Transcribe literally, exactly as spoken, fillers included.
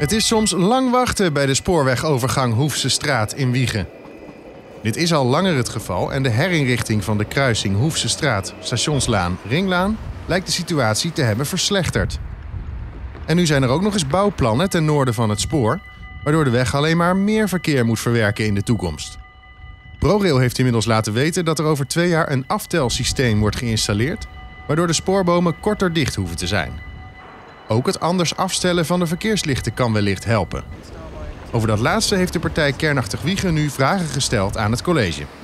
Het is soms lang wachten bij de spoorwegovergang Hoefsestraat in Wijchen. Dit is al langer het geval en de herinrichting van de kruising Hoefsestraat, Stationslaan, Ringlaan lijkt de situatie te hebben verslechterd. En nu zijn er ook nog eens bouwplannen ten noorden van het spoor, waardoor de weg alleen maar meer verkeer moet verwerken in de toekomst. ProRail heeft inmiddels laten weten dat er over twee jaar een aftelsysteem wordt geïnstalleerd, waardoor de spoorbomen korter dicht hoeven te zijn. Ook het anders afstellen van de verkeerslichten kan wellicht helpen. Over dat laatste heeft de partij Kernachtig Wijchen nu vragen gesteld aan het college.